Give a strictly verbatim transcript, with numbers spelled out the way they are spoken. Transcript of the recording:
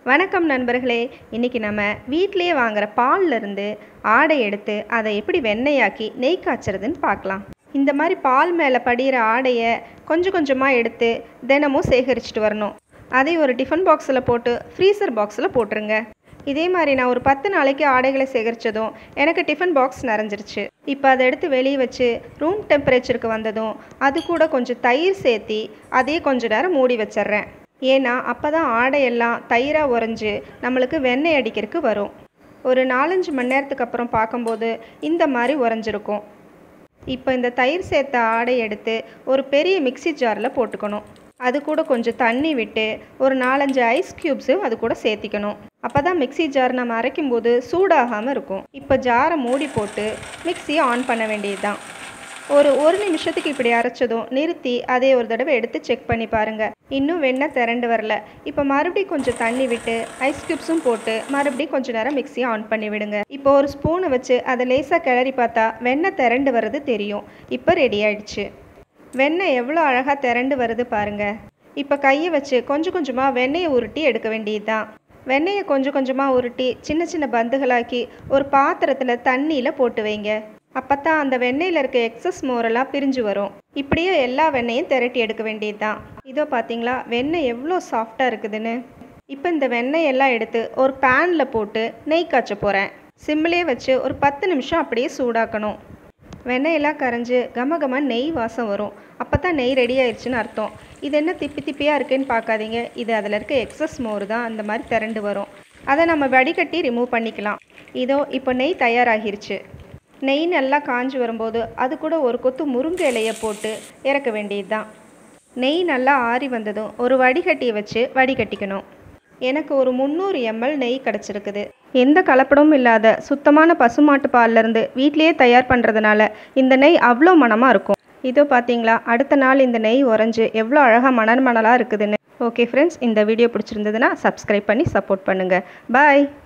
வணக்கம் நண்பர்களே. இன்றைக்கி நம்ம வீட்டிலேயே வாங்குகிற பால்ல இருந்து ஆடை எடுத்து அதை எப்படி வெண்ணெயாக்கி நெய் காய்ச்சறதுன்னு பார்க்கலாம். இந்த மாதிரி பால் மேலே படிகிற ஆடையை கொஞ்சம் கொஞ்சமாக எடுத்து தினமும் சேகரிச்சுட்டு வரணும். அதை ஒரு டிஃபன் பாக்ஸில் போட்டு ஃப்ரீசர் பாக்ஸில் போட்டுருங்க. இதே மாதிரி நான் ஒரு பத்து நாளைக்கு ஆடைகளை சேகரித்ததும் எனக்கு டிஃபன் பாக்ஸ் நிறைஞ்சிருச்சு. இப்போ அதை எடுத்து வெளியே வச்சு ரூம் டெம்பரேச்சருக்கு வந்ததும் அது கூட கொஞ்சம் தயிர் சேர்த்தி அதையே கொஞ்சம் நேரம் மூடி வச்சிட்றேன். ஏன்னா அப்போ தான் ஆடையெல்லாம் தயிராக உறைஞ்சி நம்மளுக்கு வெண்ணெய் அடிக்கிறதுக்கு வரும். ஒரு நாலஞ்சு மணி நேரத்துக்கு அப்புறம் பார்க்கும்போது இந்த மாதிரி உறைஞ்சிருக்கும். இப்போ இந்த தயிர் சேர்த்த ஆடை எடுத்து ஒரு பெரிய மிக்சி ஜாரில் போட்டுக்கணும். அது கூட கொஞ்சம் தண்ணி விட்டு ஒரு நாலஞ்சு ஐஸ் க்யூப்ஸும் அது கூட சேர்த்திக்கணும். அப்போ தான் மிக்சி ஜார் நம்ம அரைக்கும்போது சூடாகாமல் இருக்கும். இப்போ ஜாரை மூடி போட்டு மிக்சியை ஆன் பண்ண வேண்டியது தான். ஒரு ஒரு நிமிஷத்துக்கு இப்படி அரைச்சதும் நிறுத்தி அதே ஒரு தடவை எடுத்து செக் பண்ணி பாருங்கள். இன்னும் வெண்ணெய் திரண்டு வரல. இப்போ மறுபடியும் கொஞ்சம் தண்ணி விட்டு ஐஸ் க்யூப்ஸும் போட்டு மறுபடியும் கொஞ்சம் நேரம் மிக்சியை ஆன் பண்ணி விடுங்க. இப்போ ஒரு ஸ்பூனை வச்சு அதை லேசாக கிளறி பார்த்தா வெண்ணெய் திரண்டு வர்றது தெரியும். இப்போ ரெடி ஆயிடுச்சு. வெண்ணெய் எவ்வளோ அழகாக திரண்டு வருது பாருங்கள். இப்போ கையை வச்சு கொஞ்சம் கொஞ்சமாக வெண்ணெயை உருட்டி எடுக்க வேண்டியது தான். வெண்ணெயை கொஞ்சம் கொஞ்சமாக உருட்டி சின்ன சின்ன பந்துகளாக்கி ஒரு பாத்திரத்தில் தண்ணியில் போட்டு வைங்க. அப்போ தான் அந்த வெண்ணெயில் இருக்க எக்ஸஸ் மோரெல்லாம் பிரிஞ்சு வரும். இப்படியே எல்லா வெண்ணெயும் திரட்டி எடுக்க வேண்டியது தான். இதோ பார்த்தீங்களா வெண்ணெய் எவ்வளோ சாஃப்டாக இருக்குதுன்னு. இப்போ இந்த வெண்ணெய் எல்லாம் எடுத்து ஒரு பேனில் போட்டு நெய் காய்ச்ச போகிறேன். சிம்மிலே வச்சு ஒரு பத்து நிமிஷம் அப்படியே சூடாக்கணும். வெண்ணெயெல்லாம் கரைஞ்சி கம கம நெய் வாசம் வரும். அப்போ தான் நெய் ரெடி ஆயிடுச்சுன்னு அர்த்தம். இது என்ன திப்பி திப்பியாக இருக்குன்னு பார்க்காதீங்க. இது அதில் இருக்க எக்ஸஸ் மோர் தான் அந்த மாதிரி திரண்டு வரும். அதை நம்ம வடிகட்டி ரிமூவ் பண்ணிக்கலாம். இதோ இப்போ நெய் தயாராகிருச்சு. நெய் நல்லா காஞ்சி வரும்போது அது கூட ஒரு கொத்து முருங்கை இலையை போட்டு இறக்க வேண்டியது தான். நெய் நல்லா ஆறி வந்ததும் ஒரு வடிகட்டியை வச்சு வடிகட்டிக்கணும். எனக்கு ஒரு முந்நூறு எம்எல் நெய் கிடச்சிருக்குது. எந்த கலப்படமும் இல்லாத சுத்தமான பசுமாட்டு பால்லேருந்து வீட்டிலேயே தயார் பண்ணுறதுனால இந்த நெய் அவ்வளோ மணமாக இருக்கும். இதோ பார்த்தீங்களா அடுத்த நாள் இந்த நெய் உறைஞ்சி எவ்வளோ அழகாக மணல் மணலாக இருக்குதுன்னு. ஓகே ஃப்ரெண்ட்ஸ், இந்த வீடியோ பிடிச்சிருந்ததுன்னா சப்ஸ்கிரைப் பண்ணி சப்போர்ட் பண்ணுங்கள். பாய்.